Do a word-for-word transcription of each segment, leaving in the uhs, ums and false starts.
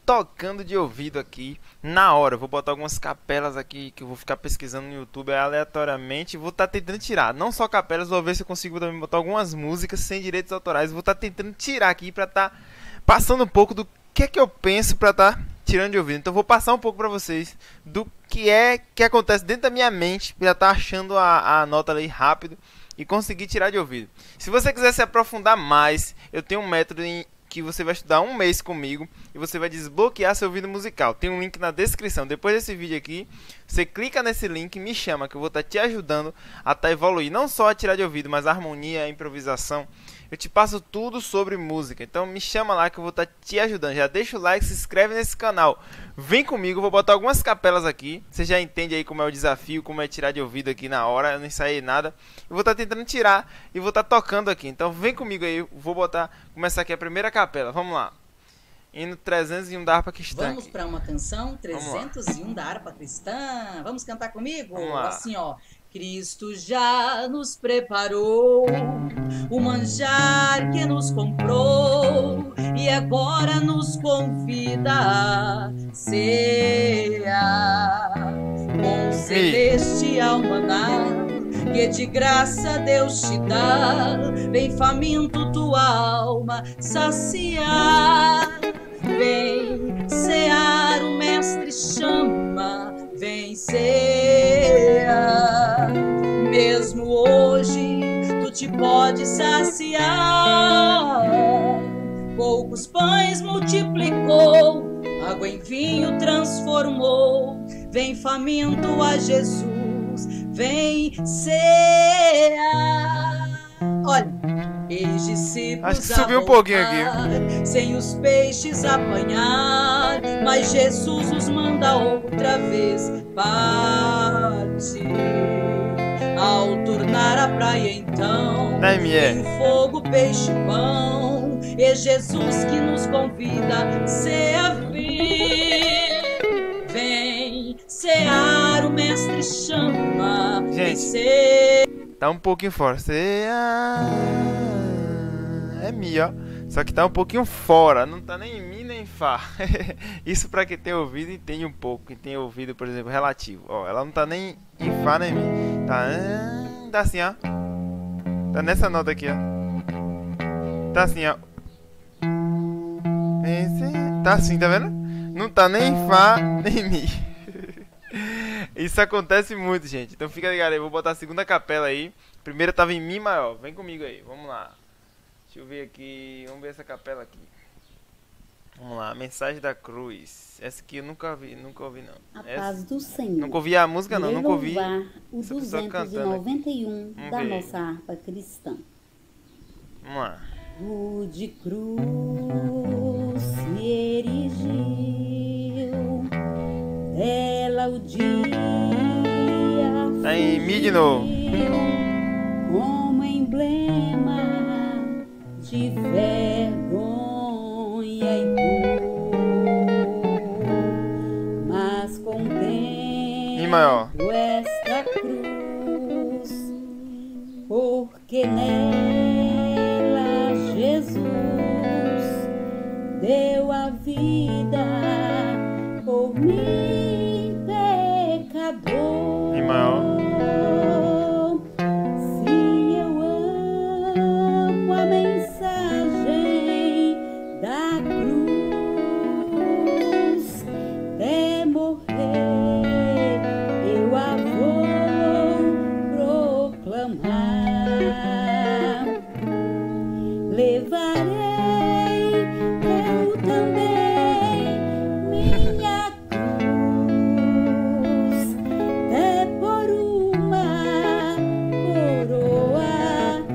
tocando de ouvido aqui na hora. Eu vou botar algumas capelas aqui que eu vou ficar pesquisando no YouTube aleatoriamente. Vou estar tentando tirar, não só capelas, vou ver se eu consigo também botar algumas músicas sem direitos autorais. Vou estar tentando tirar aqui pra estar passando um pouco do que é que eu penso pra estar tirando de ouvido. Então vou passar um pouco pra vocês do que é que acontece dentro da minha mente pra estar achando a, a nota ali rápido e conseguir tirar de ouvido. Se você quiser se aprofundar mais, eu tenho um método em que você vai estudar um mês comigo e você vai desbloquear seu ouvido musical. Tem um link na descrição. Depois desse vídeo aqui, você clica nesse link e me chama, que eu vou estar te ajudando a estar evoluir, não só a tirar de ouvido, mas a harmonia, a improvisação. Eu te passo tudo sobre música. Então me chama lá que eu vou estar te ajudando. Já deixa o like, se inscreve nesse canal. Vem comigo, vou botar algumas capelas aqui. Você já entende aí como é o desafio, como é tirar de ouvido aqui na hora. Eu não ensaiei nada. Eu vou estar tentando tirar e vou estar tocando aqui. Então vem comigo aí, vou botar, começar aqui a primeira capela. Vamos lá. Hino trezentos e um da harpa cristã. Vamos para uma canção trezentos e um da harpa cristã. Vamos cantar comigo? Vamos lá. Assim, ó. Cristo já nos preparou o manjar que nos comprou e agora nos convida a cear com celestial maná que de graça Deus te dá. Vem faminto tua alma saciar, vem cear, o mestre chama, vem cear. Mesmo hoje tu te pode saciar. Poucos pães multiplicou, água em vinho transformou. Vem faminto a Jesus, vem cear. Olha, eis discípulos acho que subiu um pouquinho aqui, sem os peixes apanhar, mas Jesus os manda outra vez partir. Ao tornar a praia então, tem fogo, peixe, pão, é Jesus que nos convida a servir. Vem cear, o mestre chama. Gente, vem cear. Tá um pouquinho fora. Cear é Mi, ó. Só que tá um pouquinho fora. Não tá nem em Mi nem em Fá. Isso pra quem tem ouvido entende um pouco. Quem tem ouvido, por exemplo, relativo. Ó, ela não tá nem em Fá nem Mi. Tá, tá assim, ó. Tá nessa nota aqui, ó. Tá assim, ó. Tá assim, tá vendo? Não tá nem em Fá nem em Mi. Isso acontece muito, gente. Então fica ligado aí. Vou botar a segunda capela aí. A primeira tava em Mi maior. Vem comigo aí. Vamos lá. Deixa eu ver aqui. Vamos ver essa capela aqui. Vamos lá. Mensagem da Cruz. Essa aqui eu nunca vi, nunca ouvi não. A Essa... paz do Senhor. Nunca ouvi a música não, nunca ouvi. O duzentos e noventa e um da ver. nossa harpa cristã. Vamos lá. O de cruz se erigiu, ela o dia tá em Mi de novo. como emblema de vergonha e dor, mas Mi maior. contemplo esta cruz, porque nela Jesus deu a vida por mim, pecador. Mi maior. Se eu amo a mensagem da cruz, até morrer eu a vou proclamar. Levarei eu também minha cruz, até por uma coroa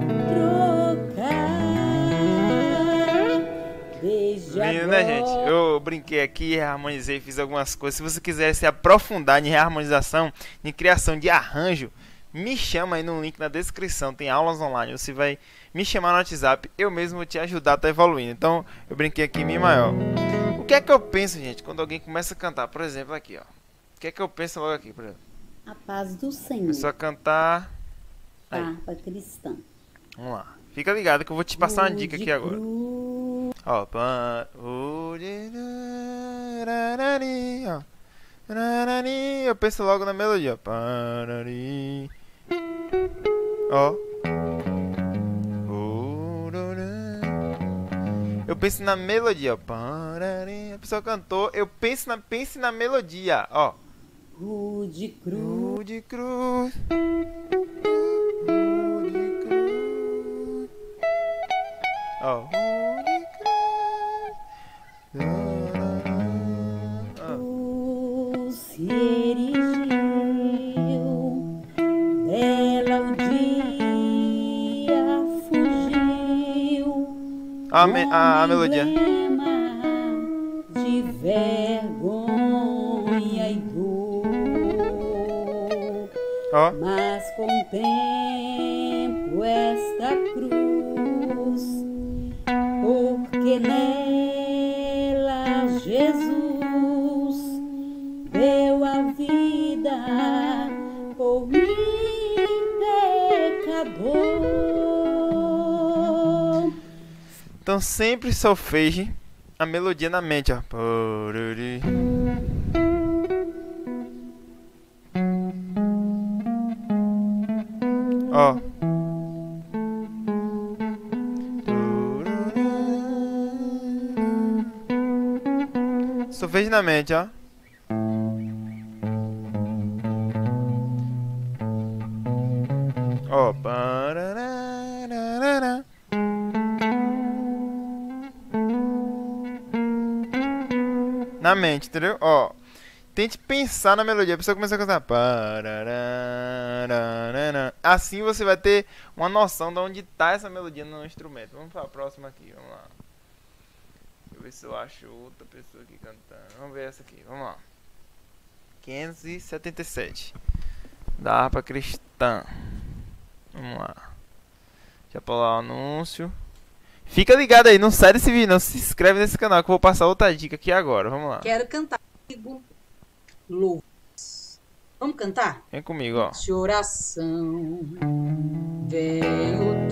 trocar. Desde Lindo, né, gente? Eu brinquei aqui, harmonizei, fiz algumas coisas. Se você quiser se aprofundar em reharmonização, em criação de arranjo, me chama aí no link na descrição. Tem aulas online. Você vai me chamar no WhatsApp. Eu mesmo vou te ajudar a estar evoluindo. Então, eu brinquei aqui em Mi maior. O que é que eu penso, gente, quando alguém começa a cantar? Por exemplo, aqui, ó. O que é que eu penso logo aqui, por exemplo? A paz do Senhor. Começou a cantar. Aí. Harpa cristã. Vamos lá. Fica ligado que eu vou te passar uma dica aqui agora. Cruz. Ó, pan... o de- Pararari, ó. Pararari, eu penso logo na melodia. Pararari. Ó. Eu penso na melodia, ó. Pararari. A pessoa cantou, eu penso na, pense na melodia, ó. Rude cruz. Rude cruz. Ó. Tu se erigiu, dela o dia fugiu. A, me, a, a melodia. De vergonha e dor. Ó. Mas contemplo esta cruz, porque nela Jesus deu a vida por mim, pecador. Então sempre solfeje a melodia na mente, ó. Parari. Ó. Solfeje na mente, ó. Ó. Pararara. Na mente, entendeu? Ó. Tente pensar na melodia. A pessoa começa a cantar. Pararara. Assim você vai ter uma noção de onde tá essa melodia no instrumento. Vamos para a próxima aqui. Vamos lá. Deixa eu ver se eu acho outra pessoa aqui cantando. Vamos ver essa aqui. Vamos lá. quinhentos e setenta e sete. Da harpa cristã. Vamos lá. Já pular o anúncio. Fica ligado aí, não sai desse vídeo, não se inscreve nesse canal que eu vou passar outra dica aqui agora. Vamos lá. Quero cantar comigo. Louvores. Vamos cantar? Vem comigo, ó. De oração. Vem o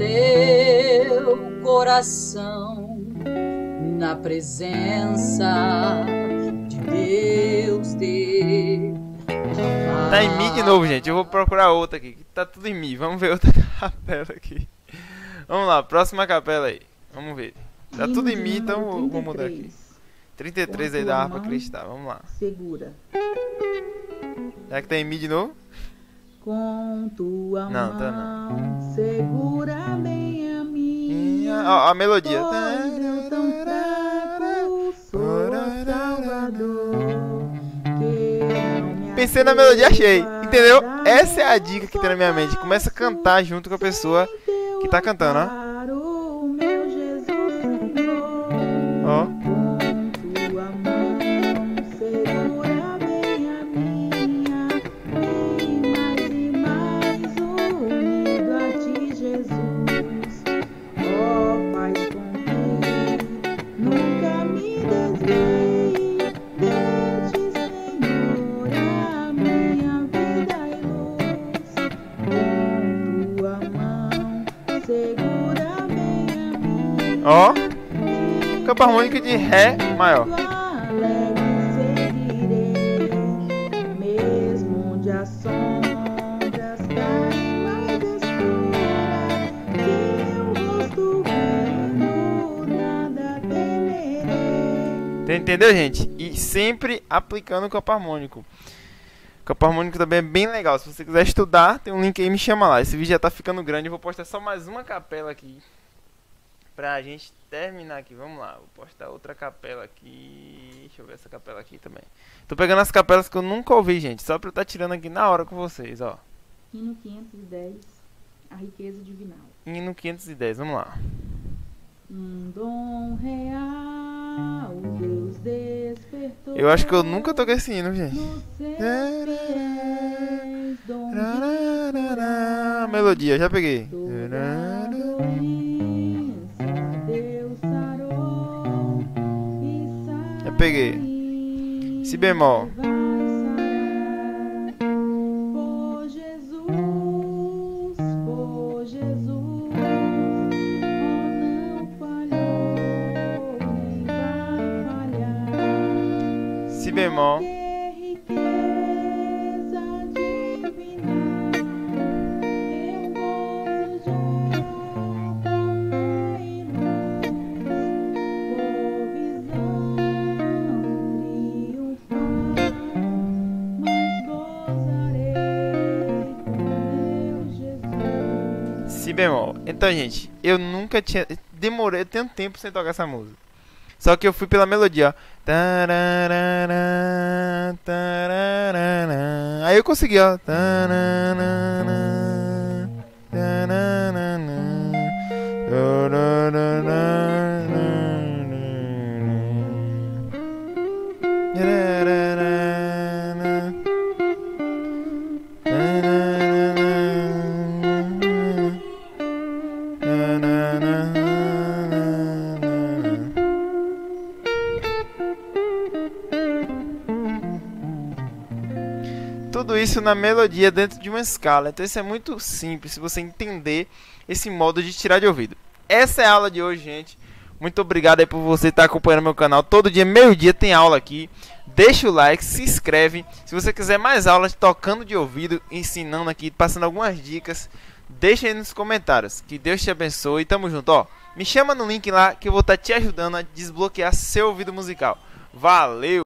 teu coração na presença de Deus ter. Tá em Mi de novo, gente. Eu vou procurar outra aqui. Que tá tudo em Mi. Vamos ver outra capela aqui. Vamos lá, próxima capela aí. Vamos ver. Tá Hino tudo em de Mi, então número eu vou mudar aqui. trinta e três aí da harpa cristã. Vamos lá. Segura. Já que tá em Mi de novo? Com tua Não, tá mão, segura bem a minha. Ó, a melodia. Pois eu tão fraco sou Salvador, que não me Pensei na melodia, achei. atrevo a Entendeu? dar Essa é a dica que tem na minha mente. Começa a cantar junto com a pessoa que tá cantando, ó. amparo, meu Jesus Senhor. Ó. Com tua mão, segura bem a minha, bem mais e mais unido a ti, Jesus. Ó, faz com que nunca me desvie de ti, Senhor, a minha vida e luz. Com tua mão, segura bem a minha. Ó. Campo harmônico de Ré maior. Alegre seguirei, mesmo onde as sombras caem mais escuras, teu rosto vendo, nada temerei. Entendeu, gente? E sempre aplicando o campo harmônico. O campo harmônico também é bem legal. Se você quiser estudar, tem um link aí, me chama lá. Esse vídeo já tá ficando grande. Eu vou postar só mais uma capela aqui pra gente terminar aqui. Vamos lá, vou postar outra capela aqui. Deixa eu ver essa capela aqui também. Tô pegando as capelas que eu nunca ouvi, gente, só pra eu estar tirando aqui na hora com vocês, ó. Hino quinhentos e dez, a riqueza divinal. Hino quinhentos e dez, vamos lá. Um dom real, Deus despertou. Eu acho que eu nunca toquei esse hino, gente. Nos seus fiéis, dom de curar. Melodia, já peguei. Toda doença Deus sarou e Já peguei. sair Si bemol. vai sarar. Por Jesus, por Jesus, oh, não falhou nem vai falhar. Si bemol. Si bemol. Então, gente, eu nunca tinha... Demorei, eu tenho tempo sem tocar essa música. Só que eu fui pela melodia, ó. Tararara, tararara. Aí eu consegui, ó. Tararara, tararara, tudo isso na melodia dentro de uma escala. Então isso é muito simples se você entender esse modo de tirar de ouvido. Essa é a aula de hoje, gente. Muito obrigado aí por você estar acompanhando meu canal. Todo dia, meio dia, tem aula aqui. Deixa o like, se inscreve. Se você quiser mais aulas tocando de ouvido, ensinando aqui, passando algumas dicas, deixa aí nos comentários. Que Deus te abençoe. Tamo junto, ó. Me chama no link lá que eu vou estar te ajudando a desbloquear seu ouvido musical. Valeu!